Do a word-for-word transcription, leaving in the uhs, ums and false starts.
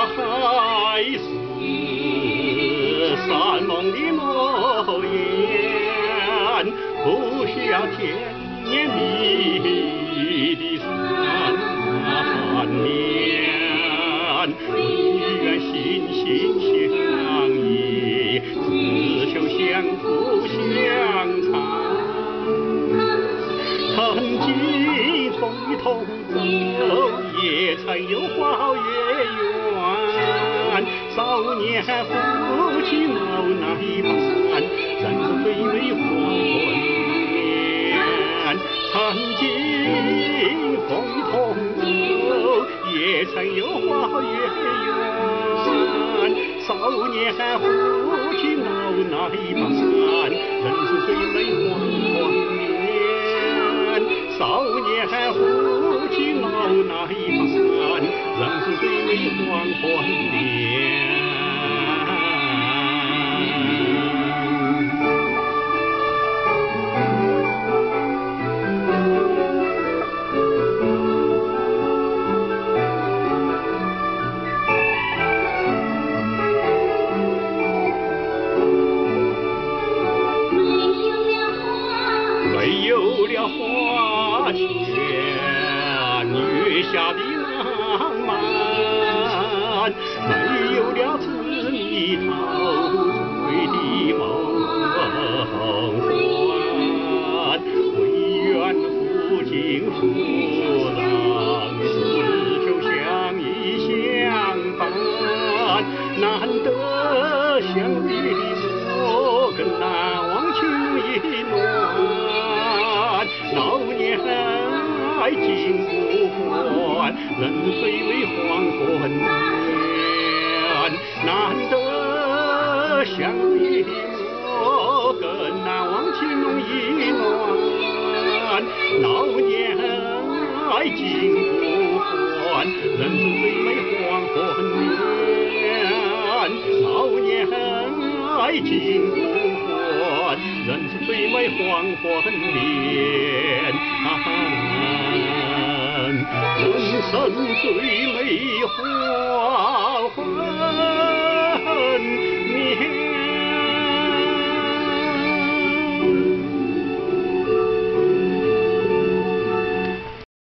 还是山盟的诺言，不需要甜言蜜语的缠绵，唯愿心心相依，只求相扶相残。曾经风雨同走，也曾有花月圆。少年夫妻老那般，人生最美黄昏恋。曾经风雨同走，也曾有花月圆。少年夫妻老那般，人生最美黄昏恋。少年夫妻老那般，人生最美黄昏恋。没有了花前月下的浪漫，没有了紫泥陶醉的梦幻，唯愿夫君夫郎只求相依相伴，难得相遇的我更难忘情意暖。老年爱情不换，人最美黄昏恋。难得相遇我更难忘情浓意暖。老年爱情不换，人最美黄昏恋。老年爱情不换，人生最美黄昏恋。人生最美黄昏。